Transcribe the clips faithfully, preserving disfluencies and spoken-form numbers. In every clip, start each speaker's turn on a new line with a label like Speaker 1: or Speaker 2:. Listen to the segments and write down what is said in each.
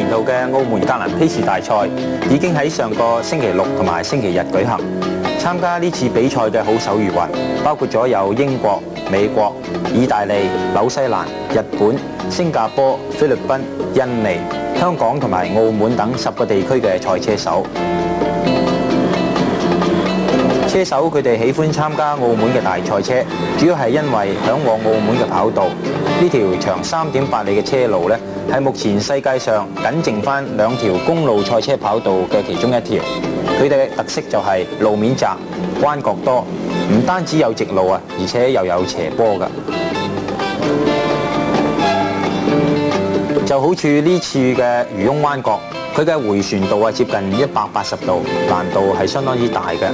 Speaker 1: 年度嘅澳門格蘭披治大賽已經喺上個星期六同埋星期日舉行。參加呢次比賽嘅好手如雲，包括咗有英國、美國、意大利、紐西蘭、日本、新加坡、菲律賓、印尼、香港同埋澳門等十個地區嘅賽車手。車手佢哋喜歡參加澳門嘅大賽車，主要係因為嚮往澳門嘅跑道。呢條長三點八里嘅車路呢，係目前世界上僅剩翻兩條公路賽車跑道嘅其中一條。佢哋嘅特色就係路面窄、彎角多，唔單止有直路啊，而且又有斜坡㗎。就好似呢次嘅漁翁彎角，佢嘅迴旋度啊接近一百八十度，難度係相當之大嘅。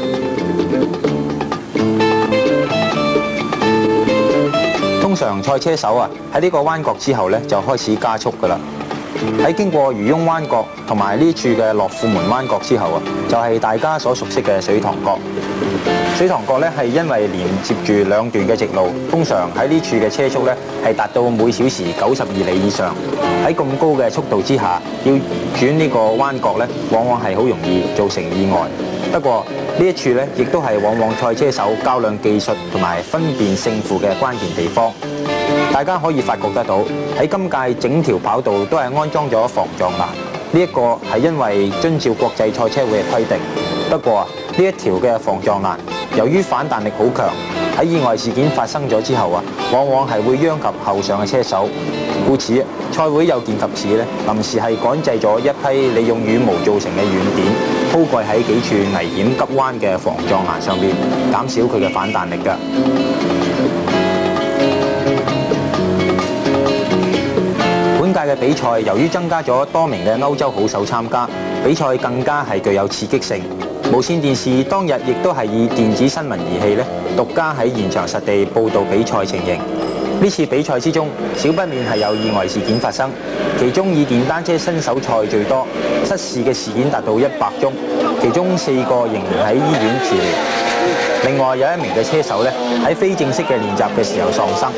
Speaker 1: 通常賽車手啊喺呢個彎角之後咧就開始加速㗎啦。喺經過漁翁彎角同埋呢處嘅樂富門彎角之後啊，就係大家所熟悉嘅水塘角。水塘角咧係因為連接住兩段嘅直路，通常喺呢處嘅車速咧係達到每小時九十二里以上。喺咁高嘅速度之下，要轉呢個彎角咧，往往係好容易造成意外。不過呢一處咧，亦都係往往賽車手較量技術同埋分辨勝負嘅關鍵地方。大家可以發覺得到，喺今屆整條跑道都係安裝咗防撞欄。呢一個係因為遵照國際賽車會嘅規定。不過啊，呢一條嘅防撞欄由於反彈力好強，喺意外事件發生咗之後啊，往往係會殃及後上嘅車手。故此，賽會有見及此咧，臨時係趕製咗一批利用羽毛造成嘅軟墊，鋪蓋喺幾處危險急彎嘅防撞欄上面，減少佢嘅反彈力㗎。本屆嘅比賽由於增加咗多名嘅歐洲好手參加，比賽更加係具有刺激性。無線電視當日亦都係以電子新聞儀器咧，獨家喺現場實地報導比賽情形。呢次比賽之中，少不免係有意外事件發生，其中以電單車新手賽最多，失事嘅事件達到一百宗，其中四個仍然喺醫院治療。另外有一名嘅車手咧喺非正式嘅練習嘅時候喪生。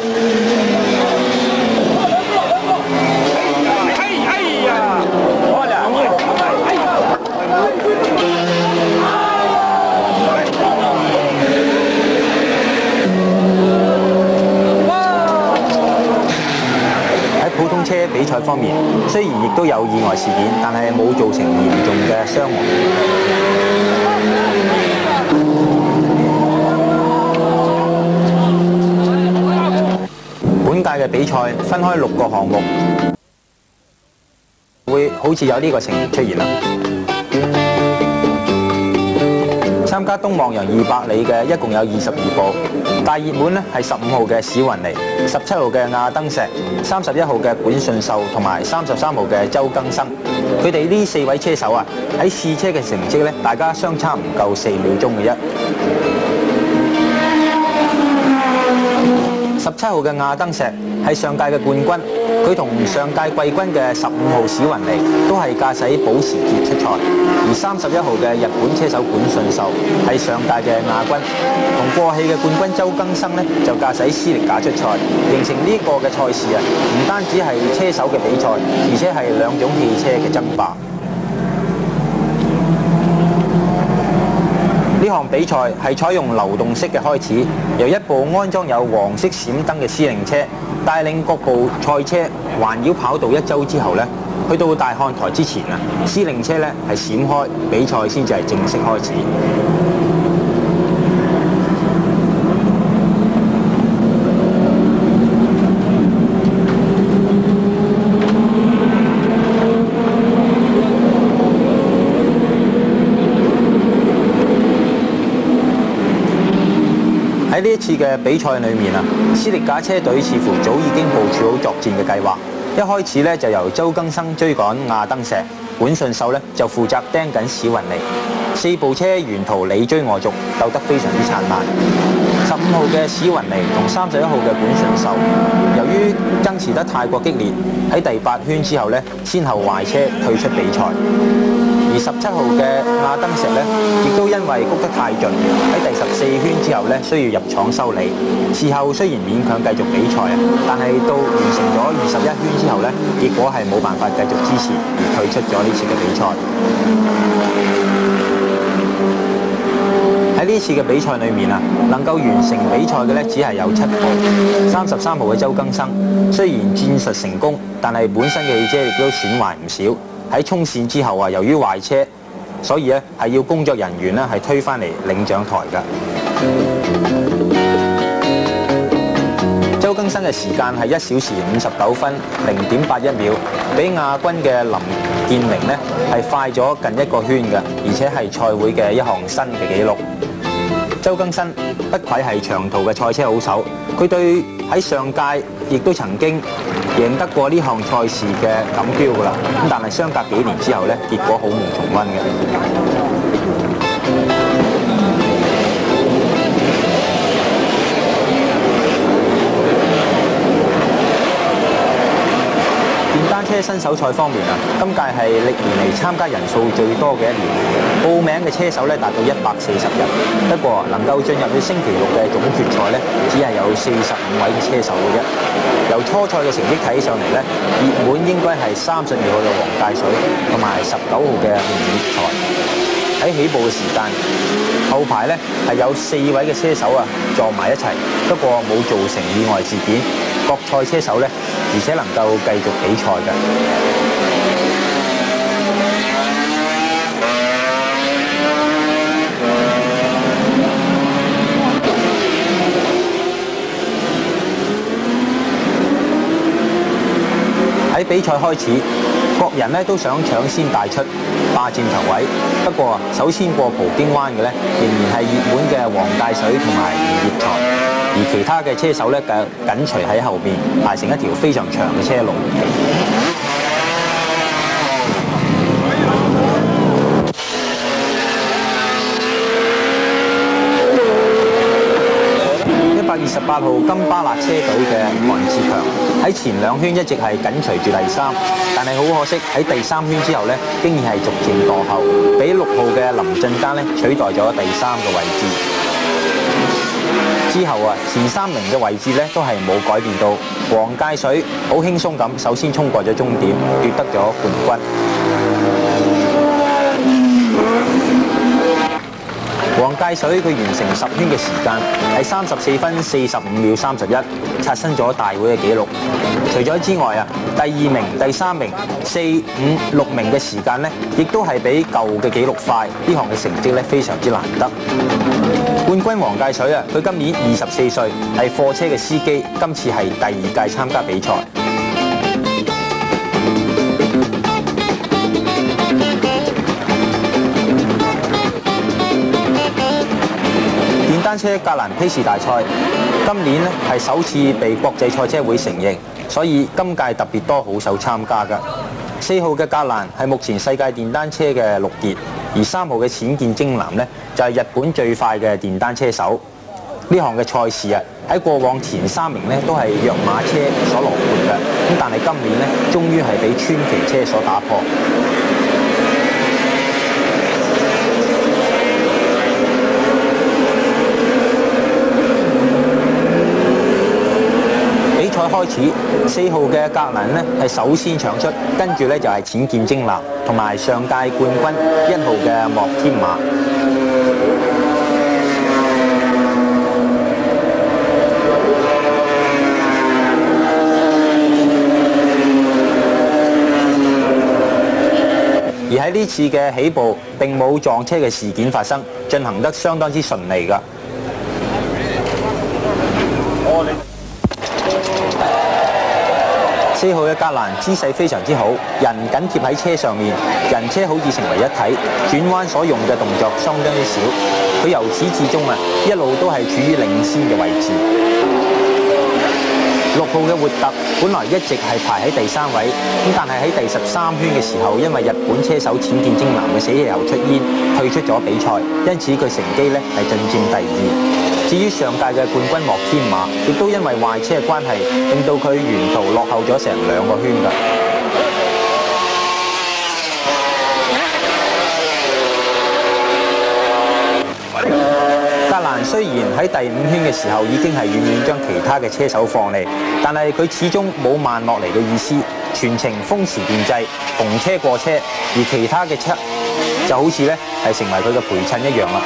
Speaker 1: 普通車比賽方面，雖然亦都有意外事件，但係冇造成嚴重嘅傷亡。本屆嘅比賽分開六個項目，會好似有呢個情形出現啦。參加東望洋二百里嘅一共有二十二部，大熱門咧係十五號嘅史雲尼、十七號嘅亞登石、三十一號嘅管順秀同埋三十三號嘅周更生。佢哋呢四位車手啊，喺試車嘅成績咧，大家相差唔夠四秒鐘嘅啫。十七號嘅亞登石係上屆嘅冠軍，佢同上屆季軍嘅十五號史雲尼都係駕駛保時捷出賽，而三十一號嘅日本車手管順秀係上屆嘅亞軍，同過氣嘅冠軍周更生呢就駕駛斯力架出賽，形成呢個嘅賽事啊，唔單止係車手嘅比賽，而且係兩種汽車嘅爭霸。呢項比賽係採用流動式嘅開始，由一部安裝有黃色閃燈嘅司令車帶領各部賽車環繞跑道一周之後呢，去到大看台之前啊，司令車呢係閃開，比賽先至係正式開始。喺呢一次嘅比賽裏面啊，斯力架車隊似乎早已經部署好作戰嘅計劃。一開始咧就由周更生追趕亞登石，管順秀咧就負責盯緊史雲尼。四部車沿途你追我逐，鬥得非常之燦爛。十五號嘅史雲尼同三十一號嘅管順秀，由於爭持得太過激烈，喺第八圈之後咧，先後壞車退出比賽。而而十七號嘅亞登石咧，亦都因為谷得太盡，喺第十四圈之後咧，需要入廠修理。事後雖然勉強繼續比賽啊，但係到完成咗二十一圈之後咧，結果係冇辦法繼續支持，而退出咗呢次嘅比賽。喺呢次嘅比賽裏面啊，能夠完成比賽嘅咧，只係有七號。三十三號嘅周更生，雖然戰術成功，但係本身嘅汽車亦都損壞唔少。喺衝線之後啊，由於壞車，所以咧係要工作人員咧係推返嚟領獎台㗎。周更生嘅時間係一小時五十九分零點八一秒，比亞軍嘅林建明呢係快咗近一個圈嘅，而且係賽會嘅一項新嘅紀錄。周更生不愧係長途嘅賽車好手，佢對喺上屆亦都曾經贏得過呢項賽事嘅錦標㗎啦。咁但係相隔幾年之後呢，結果好無從溫嘅。單車新手賽方面啊，今屆係歷年嚟參加人數最多嘅一年，報名嘅車手咧達到一百四十人。不過能夠進入去星期六嘅總決賽咧，只係有四十五位嘅車手嘅啫。由初賽嘅成績睇上嚟咧，熱門應該係三十二號嘅黃介水同埋十九號嘅吳業才。喺起步嘅時間，後排咧係有四位嘅車手啊撞埋一齊，不過冇造成意外事件。各賽車手咧，而且能夠繼續比賽嘅。喺比賽開始，各人咧都想搶先帶出，霸佔頭位。不過首先過葡京灣嘅咧，仍然係熱門嘅黃介水同埋吳業才。而其他嘅車手咧，緊緊隨喺後邊，排成一條非常長嘅車龍。一百二十八號金巴勒車隊嘅韓志強喺前兩圈一直係緊隨住第三，但係好可惜喺第三圈之後咧，經已係逐漸墮後，俾六號嘅林振丹咧取代咗第三個位置。之後啊，前三名嘅位置咧都係冇改變到。黃介水好輕鬆咁，首先衝過咗終點，奪得咗冠軍。黃介水佢完成十圈嘅時間係三十四分四十五秒三十一，刷新咗大會嘅紀錄。除咗之外啊，第二名、第三名、四、五、六名嘅時間呢，亦都係比舊嘅紀錄快。呢項嘅成績咧非常之難得。冠軍黃介水啊，佢今年二十四歲，係貨車嘅司機，今次係第二屆參加比賽。電單車格蘭披治大賽今年咧係首次被國際賽車會承認，所以今屆特別多好手參加㗎。四號嘅格蘭係目前世界電單車嘅六傑，而三號嘅淺見征南呢，就係日本最快嘅電單車手。呢項嘅賽事啊，喺過往前三名呢都係弱馬車所囊括嘅，咁但係今年呢，終於係俾川崎車所打破。比賽開始，四號嘅格蘭呢係首先搶出，跟住呢就係淺見征南同埋上屆冠軍一號嘅莫天馬。而喺呢次嘅起步並冇撞車嘅事件發生，進行得相當之順利㗎。四號嘅格蘭姿勢非常之好，人緊貼喺車上面，人車好似成為一體，轉彎所用嘅動作相當之少。佢由始至終啊，一路都係處於領先嘅位置。六號嘅活特本來一直係排喺第三位，咁但係喺第十三圈嘅時候，因為日本車手淺見征南嘅死氣喉出煙，退出咗比賽，因此佢乘機咧係進佔第二。至於上屆嘅冠軍莫天馬，亦都因為壞車嘅關係，令到佢沿途落後咗成兩個圈㗎。 雖然喺第五圈嘅時候已經係遠遠將其他嘅車手放離，但係佢始終冇慢落嚟嘅意思，全程風馳電掣，逢車過車，而其他嘅車就好似咧係成為佢嘅陪襯一樣啦。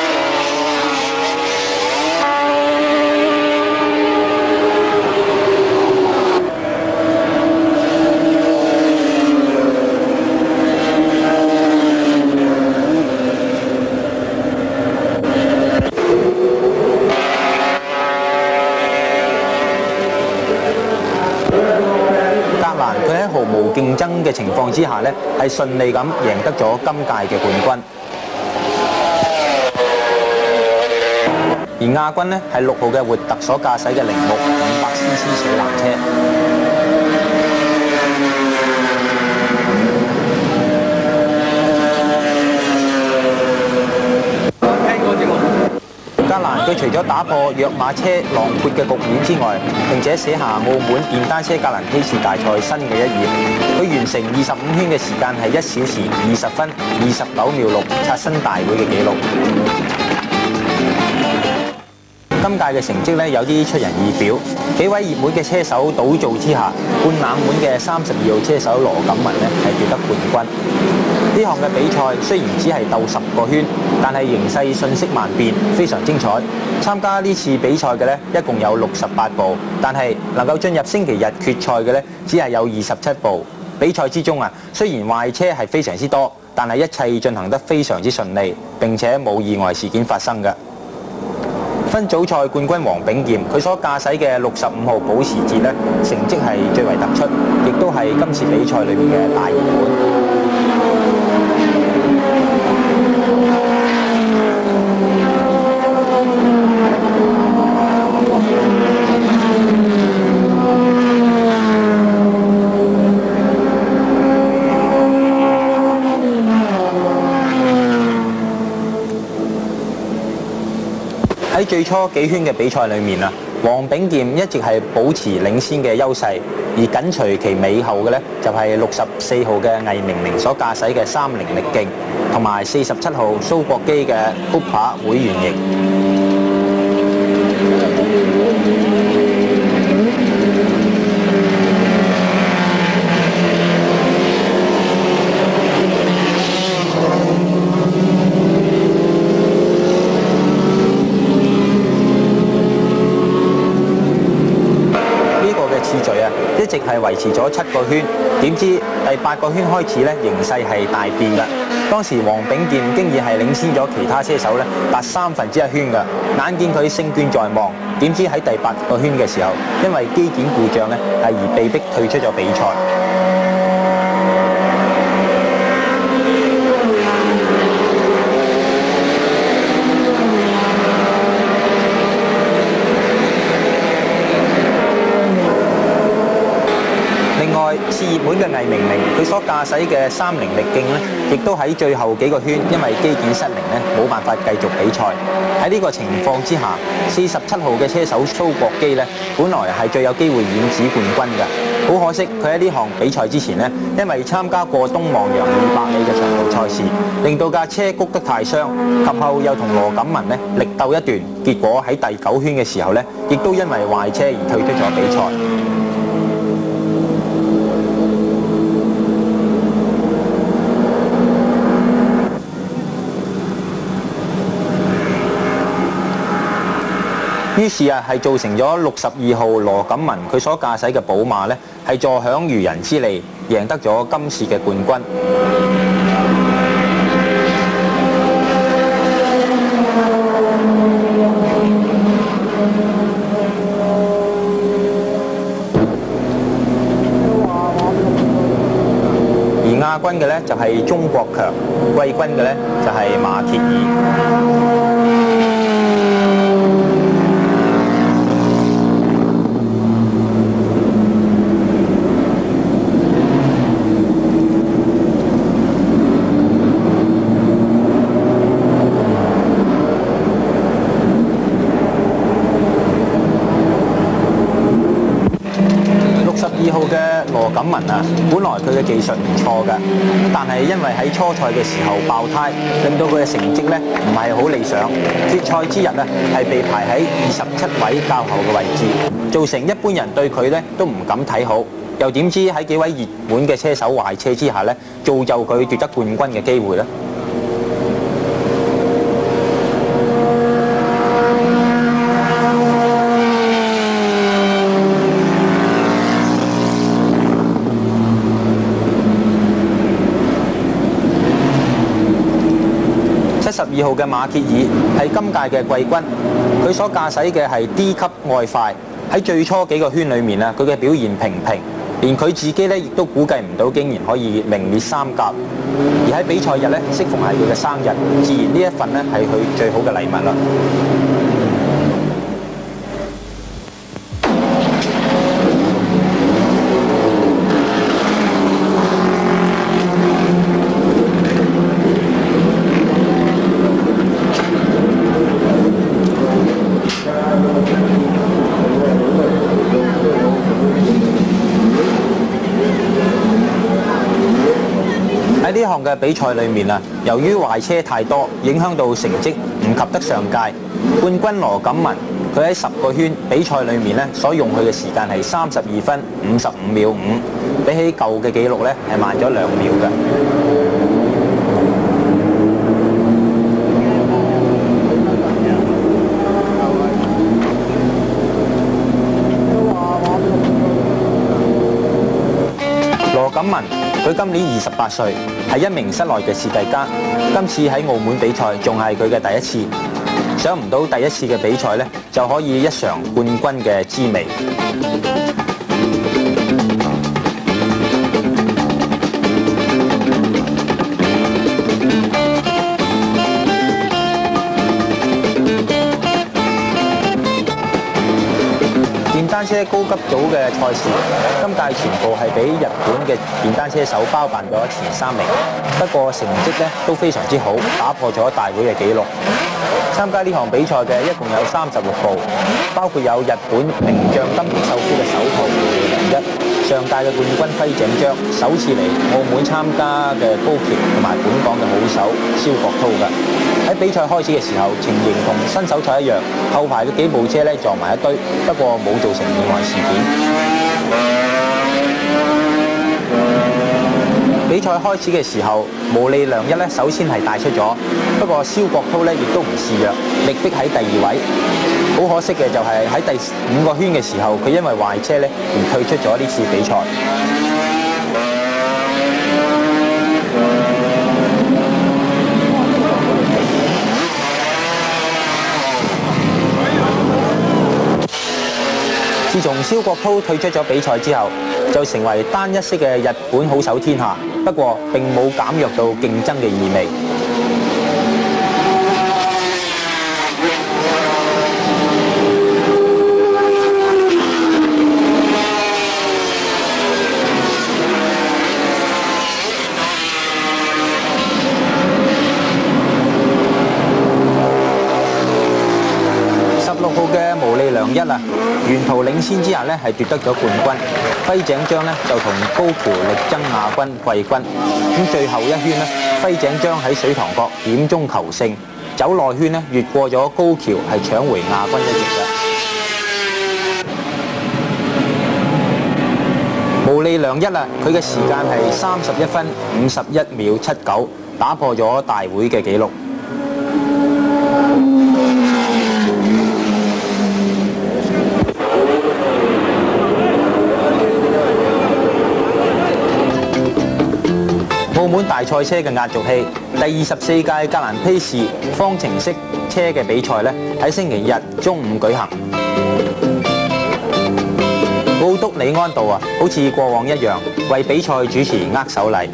Speaker 1: 佢喺毫無競爭嘅情況之下呢，係順利咁贏得咗今屆嘅冠軍。而亞軍呢，係六號嘅活特所駕駛嘅鈴木五百 C C 水冷車。格蘭佢除咗打破約馬車浪闊嘅局面之外，並且寫下澳門電單車格蘭披治大賽新嘅一頁。佢完成二十五圈嘅時間係一小時二十分二十九秒六，刷新大會嘅紀錄。今屆嘅成績咧有啲出人意表，幾位熱門嘅車手倒灶之下，半冷門嘅三十二號車手羅錦文咧係奪得冠軍。呢項嘅比賽雖然只係鬥十個圈，但係形勢瞬息萬變，非常精彩。參加呢次比賽嘅呢，一共有六十八部，但係能夠進入星期日決賽嘅呢，只係有二十七部。比賽之中啊，雖然壞車係非常之多，但係一切進行得非常之順利，並且冇意外事件發生嘅。分組賽冠軍黃炳劍，佢所駕駛嘅六十五號保時捷呢，成績係最為突出，亦都係今次比賽裏面嘅大熱門。喺最初幾圈嘅比賽裏面啊，黃炳劍一直係保持領先嘅優勢，而緊隨其尾後嘅呢，就係六十四號嘅魏明明所駕駛嘅三菱力勁，同埋四十七號蘇國基嘅 Cooper 會員型。次序啊，一直係維持咗七個圈，點知第八個圈開始咧，形勢係大變㗎。當時黃炳劍經已係領先咗其他車手咧，達三分之一圈㗎。眼見佢勝券在望，點知喺第八個圈嘅時候，因為機件故障咧，係而被逼退出咗比賽。次熱門嘅魏明明，佢所駕駛嘅三菱力勁呢，亦都喺最後幾個圈，因為機件失靈呢，冇辦法繼續比賽。喺呢個情況之下，四十七號嘅車手蘇國基呢，本來係最有機會染指冠軍嘅。好可惜，佢喺呢項比賽之前呢，因為參加過東望洋二百里嘅長途賽事，令到架車谷得太傷，及後又同羅錦文呢力鬥一段，結果喺第九圈嘅時候呢，亦都因為壞車而退出咗比賽。於是啊，係造成咗六十二號羅錦文佢所駕駛嘅寶馬呢，係坐享漁人之利，贏得咗今次嘅冠軍。而亞軍嘅呢，就係鍾國強，季軍嘅呢，就係馬歇爾。 二號嘅羅錦文啊，本來佢嘅技術唔錯㗎，但係因為喺初賽嘅時候爆胎，令到佢嘅成績咧唔係好理想。決賽之日啊，係被排喺二十七位較後嘅位置，造成一般人對佢咧都唔敢睇好。又點知喺幾位熱門嘅車手壞車之下咧，造就佢奪得冠軍嘅機會咧？七十二號嘅馬歇爾係今屆嘅季軍，佢所駕駛嘅係 D 級愛快，喺最初幾個圈裏面啊，佢嘅表現平平，連佢自己咧亦都估計唔到，竟然可以名列三甲。而喺比賽日咧，適逢係佢嘅生日，自然呢一份咧係佢最好嘅禮物啦。喺呢項嘅比賽裏面啊，由於壞車太多，影響到成績唔及得上屆冠軍羅錦文。佢喺十個圈比賽裏面咧，所用佢嘅時間係三十二分五十五秒五，比起舊嘅紀錄咧係慢咗兩秒嘅。羅錦文佢今年二十八歲，係一名室內嘅設計家。今次喺澳門比賽仲係佢嘅第一次，想唔到第一次嘅比賽呢，就可以一嘗冠軍嘅滋味。電單車高級組嘅賽事，今屆全部係俾日本嘅電單車手包辦咗前三名，不過成績咧都非常之好，打破咗大會嘅紀錄。參加呢項比賽嘅一共有三十六部，包括有日本名將金田秀夫嘅手套零一，上屆嘅冠軍輝井章，首次嚟澳門參加嘅高橋同埋本港嘅好手蕭國濤嘅。喺比賽開始嘅時候，情形同新手賽一樣，後排嘅幾部車咧撞埋一堆，不過冇造成意外事件。比賽開始嘅時候，毛利良一咧首先係帶出咗，不過蕭國濤咧亦都唔示弱，力逼喺第二位。好可惜嘅就係喺第五個圈嘅時候，佢因為壞車咧而退出咗呢次比賽。自從蕭國濤退出咗比賽之後，就成為單一式嘅日本好手天下。不過並冇減弱到競爭嘅意味。十六號嘅毛利良一啊，沿途領先之下咧係奪得咗冠軍。輝井章咧就同高橋力爭亞軍季軍。咁最後一圈咧，輝井章喺水塘角險中求勝，走內圈咧越過咗高橋，係搶回亞軍一席嘅。毛利良一啊，佢嘅時間係三十一分五十一秒七九，打破咗大會嘅紀錄。澳門大賽車嘅壓軸戲，第二十四屆格蘭披治方程式車嘅比賽咧，喺星期日中午舉行。澳督李安道啊，好似過往一樣，為比賽主持握手禮。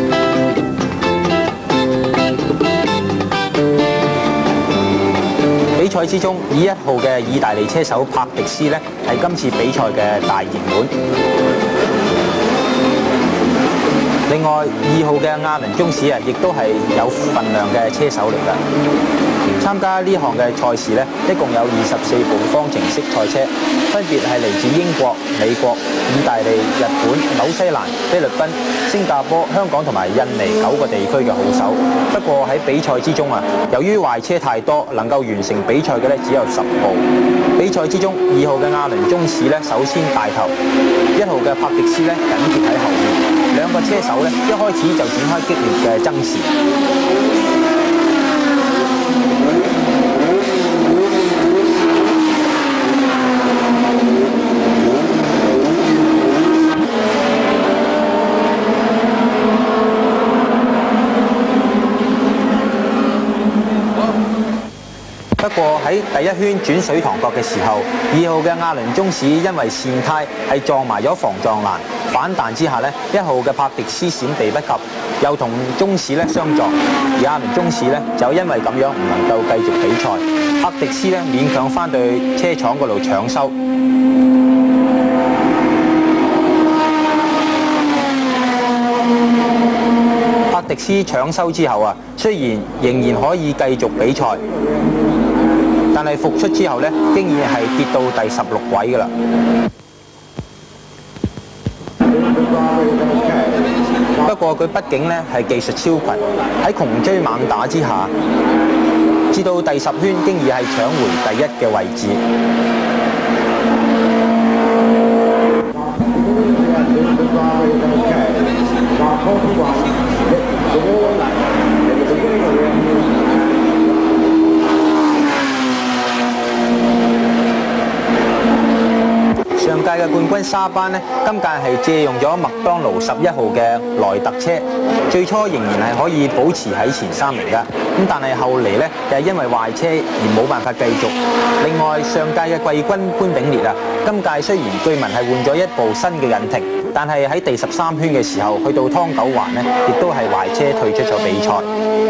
Speaker 1: 比賽之中，以一號嘅意大利車手帕迪斯咧，係今次比賽嘅大熱門。另外，二號嘅亞倫宗史啊，亦都係有份量嘅車手嚟㗎。 參加呢項嘅賽事咧，一共有二十四部方程式賽車，分別係嚟自英國、美國、意大利、日本、紐西蘭、菲律賓、新加坡、香港同埋印尼九個地區嘅好手。不過喺比賽之中啊，由於壞車太多，能夠完成比賽嘅咧只有十部。比賽之中，二號嘅亞倫宗士咧首先帶頭，一號嘅帕迪斯咧緊貼喺後面，兩個車手咧一開始就展開激烈嘅爭持。不過喺第一圈轉水塘角嘅時候，二號嘅亞倫宗士因為跣胎係撞埋咗防撞欄，反彈之下呢，一號嘅帕迪斯閃避不及，又同宗士咧相撞，而亞倫宗士咧就因為咁樣唔能夠繼續比賽，帕迪斯咧勉強翻到去車廠嗰度搶修。帕迪斯搶修之後啊，雖然仍然可以繼續比賽。但係復出之後咧，竟然係跌到第十六位㗎啦。不過佢畢竟咧係技術超群，喺窮追猛打之下，至到第十圈經已係搶回第一嘅位置。上屆嘅冠軍沙班呢，今屆係借用咗麥當勞十一號嘅萊特車，最初仍然係可以保持喺前三名㗎，咁但係後嚟呢，就係因為壞車而冇辦法繼續。另外上屆嘅季軍潘炳烈啊，今屆雖然據聞係換咗一部新嘅引擎，但係喺第十三圈嘅時候去到湯九環呢，亦都係壞車退出咗比賽。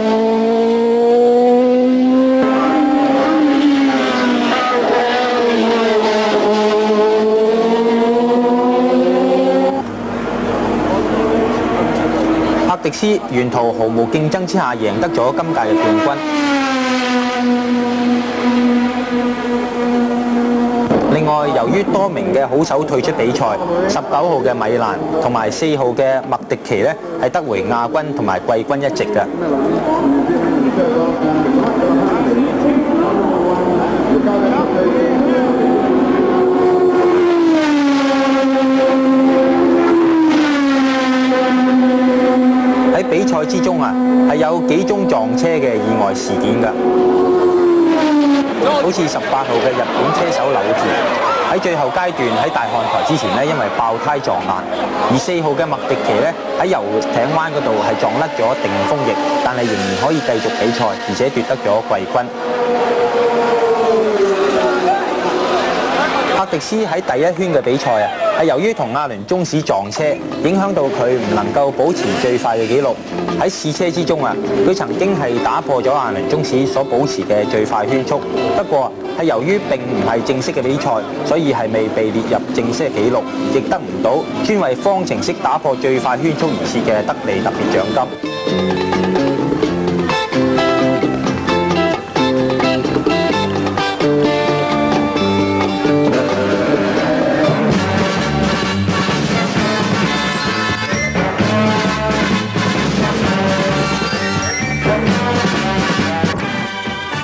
Speaker 1: 帕迪斯沿途毫無競爭之下贏得咗今屆嘅冠軍。另外，由於多名嘅好手退出比賽，十九號嘅米蘭同埋四號嘅麥迪奇呢係得回亞軍同埋季軍一席嘅。喺比賽之中啊，係有幾宗撞車嘅意外事件㗎，好似十八號嘅日本車手柳田喺最後階段喺大看台之前呢，因為爆胎撞爛；而四號嘅麥迪奇呢，喺遊艇灣嗰度係撞甩咗定風翼，但係仍然可以繼續比賽，而且奪得咗季軍。帕迪斯喺第一圈嘅比賽啊，係由於同亞倫宗士撞車，影響到佢唔能夠保持最快嘅紀錄。喺試車之中啊，佢曾經係打破咗亞倫宗士所保持嘅最快圈速，不過係由於並唔係正式嘅比賽，所以係未被列入正式嘅紀錄，亦得唔到專為方程式打破最快圈速而設嘅得利特別獎金。